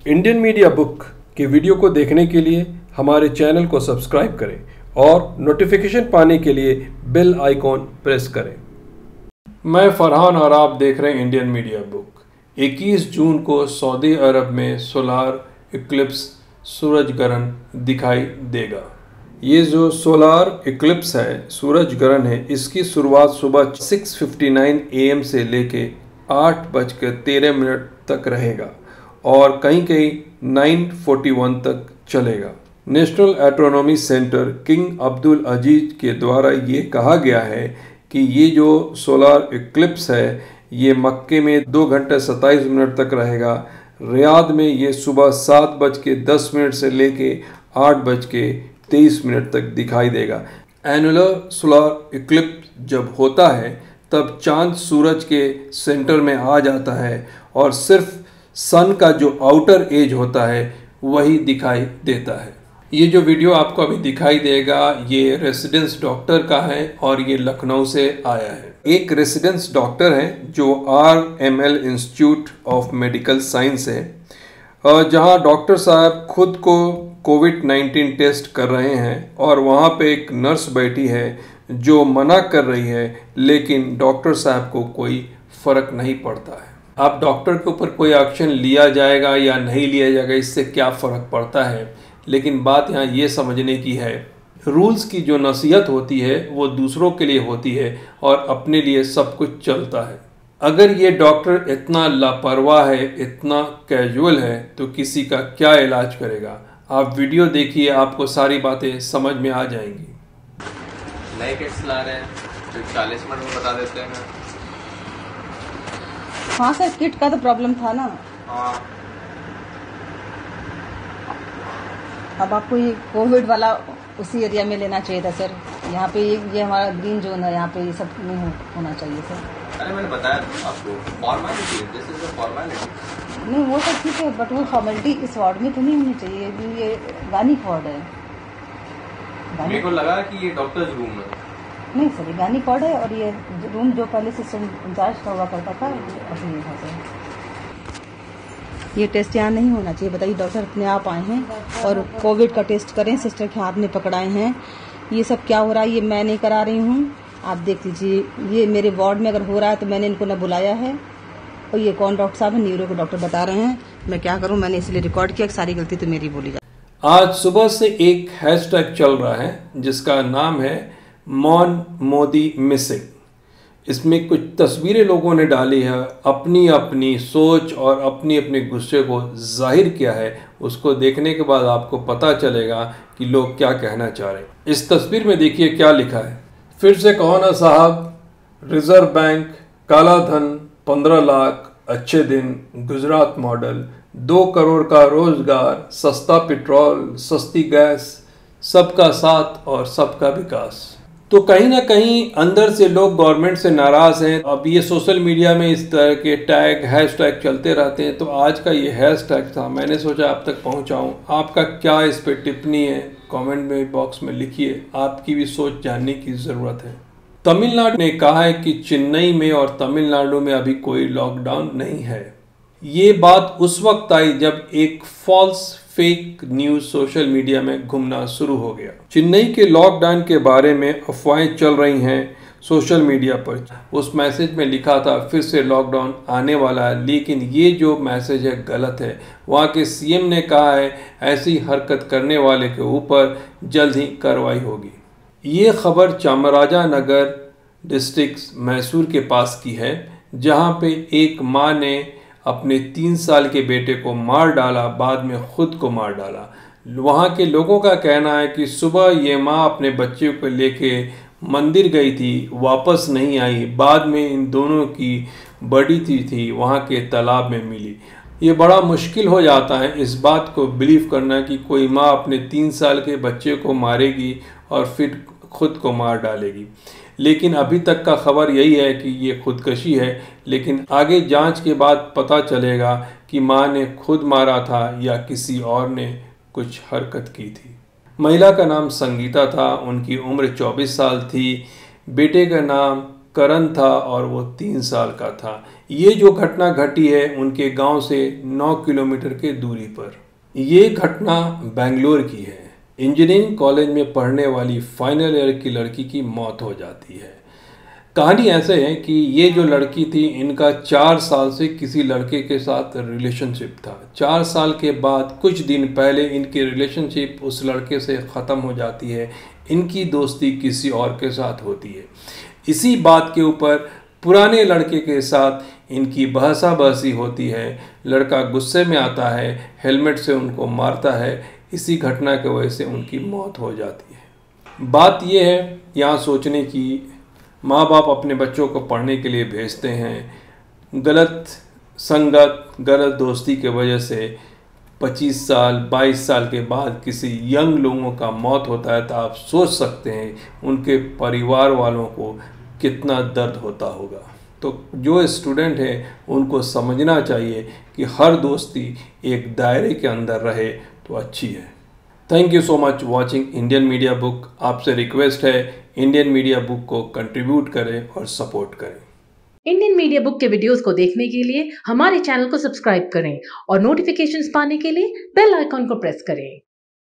Indian media book के video को देखने के लिए हमारे चैनल को सब्सक्राइब करें और नोटिफिकेशन पाने के लिए बेल आइकॉन प्रेस करें। मैं फरहान और आप देख रहे हैं इंडियन मीडिया बुक। 21 जून को सऊदी अरब में सोलार इक्लिप्स सूरज ग्रहण दिखाई देगा। ये जो सोलार इक्लिप्स है, सूरज ग्रहण है, इसकी शुरुआत सुबह 6:59 AM से लेके 8:13 तक रहेगा और कहीं कहीं 9:41 तक चलेगा। National astronomy centre king Abdul Aziz के द्वारा ये कहा गया है कि ये जो सोलार इक्लिप्स है ये मक्के में 2 घंटे 27 मिनट तक रहेगा। रियाद में ये सुबह 7:10 से लेके 8:23 तक दिखाई देगा। एनुलर सोलार इक्लिप्स जब होता है तब चांद सूरज के सेंटर में आ जाता है और सिर्फ सन का जो आउटर एज होता है वही दिखाई देता है। ये जो वीडियो आपको अभी दिखाई देगा ये रेसिडेंस डॉक्टर का है और ये लखनऊ से आया है। एक रेसिडेंस डॉक्टर है जो RML institute of medical science है, जहां डॉक्टर साहब खुद को कोविड-19 टेस्ट कर रहे हैं और वहां पे एक नर्स बैठी है जो मना कर रही है, लेकिन डॉक्टर साहब को कोई फर्क नहीं पड़ता है। अब डॉक्टर के ऊपर कोई एक्शन लिया जाएगा या नहीं लिया जाएगा इससे क्या फ़र्क पड़ता है, लेकिन बात यहाँ ये समझने की है, रूल्स की जो नसीहत होती है वो दूसरों के लिए होती है और अपने लिए सब कुछ चलता है। अगर ये डॉक्टर इतना लापरवाह है, इतना कैजुअल है, तो किसी का क्या इलाज करेगा। आप वीडियो देखिए, आपको सारी बातें समझ में आ जाएंगी। नए किट्स ला रहे हैं जो 40 मिनट में बता देते हैं। हाँ सर, किट का तो प्रॉब्लम था ना। हाँ, अब आपको ये कोविड वाला उसी एरिया में लेना चाहिए था सर। यहाँ पे ये हमारा ग्रीन जोन है, यहाँ पे ये सब नहीं होना चाहिए सर। अरे मैंने बताया आपको, फॉर्मेलिटी है, दिस इज अ फॉर्मेलिटी। नहीं वो सब ठीक है, बट वो फॉर्मेलिटी इस वार्ड में तो नहीं होनी चाहिए। ये गानिक वार्ड है। मेरे को लगा कि ये डॉक्टर्स रूम है। नहीं सर, ये गानिक वार्ड है और ये रूम जो पहले से इंचार्ज का हुआ करता था अभी यहाँ से। ये टेस्ट यहाँ नहीं होना चाहिए। बताइए, डॉक्टर अपने आप आए हैं और कोविड का टेस्ट करें, सिस्टर के हाथ में पकड़ाए हैं। ये सब क्या हो रहा है ये मैं नहीं करा रही हूँ, आप देख लीजिए। ये मेरे वार्ड में अगर हो रहा है तो मैंने इनको न बुलाया है और ये कौन डॉक्टर साहब है, न्यूरो के डॉक्टर बता रहे हैं। मैं क्या करूँ, मैंने इसलिए रिकॉर्ड किया, सारी गलती तो मेरी बोली जाए। आज सुबह से एक हैशटैग चल रहा है जिसका नाम है मॉन मोदी मिसिंग। इसमें कुछ तस्वीरें लोगों ने डाली है, अपनी अपनी सोच और अपनी अपने गुस्से को जाहिर किया है। उसको देखने के बाद आपको पता चलेगा कि लोग क्या कहना चाह रहे हैं। इस तस्वीर में देखिए क्या लिखा है। फिर से कहो ना साहब, रिजर्व बैंक, काला धन, 15 लाख, अच्छे दिन, गुजरात मॉडल, 2 करोड़ का रोजगार, सस्ता पेट्रोल, सस्ती गैस, सबका साथ और सबका विकास। तो कहीं ना कहीं अंदर से लोग गवर्नमेंट से नाराज हैं। अब ये सोशल मीडिया में इस तरह के टैग हैशटैग चलते रहते हैं, तो आज का ये हैशटैग था, मैंने सोचा आप तक पहुंचाऊं। आपका क्या इस पे टिप्पणी है कमेंट में बॉक्स में लिखिए, आपकी भी सोच जानने की ज़रूरत है। तमिलनाडु ने कहा है कि चेन्नई में और तमिलनाडु में अभी कोई लॉकडाउन नहीं है। ये बात उस वक्त आई जब एक false fake news social media में घूमना शुरू हो गया। चेन्नई के लॉकडाउन के बारे में अफवाहें चल रही हैं सोशल मीडिया पर। उस मैसेज में लिखा था फिर से लॉकडाउन आने वाला है, लेकिन ये जो मैसेज है गलत है। वहाँ के CM ने कहा है ऐसी हरकत करने वाले के ऊपर जल्द ही कार्रवाई होगी। ये खबर चामराजानगर डिस्ट्रिक्ट मैसूर के पास की है, जहाँ पे एक माँ ने अपने 3 साल के बेटे को मार डाला, बाद में खुद को मार डाला। वहाँ के लोगों का कहना है कि सुबह ये माँ अपने बच्चे को लेके मंदिर गई थी, वापस नहीं आई। बाद में इन दोनों की बड़ी थी वहाँ के तालाब में मिली। ये बड़ा मुश्किल हो जाता है इस बात को बिलीव करना कि कोई माँ अपने 3 साल के बच्चे को मारेगी और फिर खुद को मार डालेगी। लेकिन अभी तक का खबर यही है कि ये खुदकशी है, लेकिन आगे जांच के बाद पता चलेगा कि मां ने खुद मारा था या किसी और ने कुछ हरकत की थी। महिला का नाम संगीता था, उनकी उम्र 24 साल थी। बेटे का नाम करण था और वो 3 साल का था। ये जो घटना घटी है उनके गांव से 9 किलोमीटर के दूरी पर। ये घटना बेंगलोर की है। इंजीनियरिंग कॉलेज में पढ़ने वाली फाइनल ईयर की लड़की की मौत हो जाती है। कहानी ऐसे है कि ये जो लड़की थी, इनका 4 साल से किसी लड़के के साथ रिलेशनशिप था। 4 साल के बाद कुछ दिन पहले इनकी रिलेशनशिप उस लड़के से ख़त्म हो जाती है। इनकी दोस्ती किसी और के साथ होती है। इसी बात के ऊपर पुराने लड़के के साथ इनकी बहसा-बहसी होती है। लड़का गुस्से में आता है, हेलमेट से उनको मारता है। इसी घटना की वजह से उनकी मौत हो जाती है। बात यह है यहाँ सोचने की, माँ बाप अपने बच्चों को पढ़ने के लिए भेजते हैं। गलत संगत, गलत दोस्ती की वजह से 25 साल 22 साल के बाद किसी यंग लोगों का मौत होता है तो आप सोच सकते हैं उनके परिवार वालों को कितना दर्द होता होगा। तो जो स्टूडेंट हैं उनको समझना चाहिए कि हर दोस्ती एक दायरे के अंदर रहे तो अच्छी है। Thank you so much watching Indian media book. आपसे रिक्वेस्ट है इंडियन मीडिया बुक को कंट्रीब्यूट करें और सपोर्ट करें। इंडियन मीडिया बुक के वीडियोस को देखने के लिए हमारे चैनल को सब्सक्राइब करें और नोटिफिकेशंस पाने के लिए बेल आइकॉन को प्रेस करें।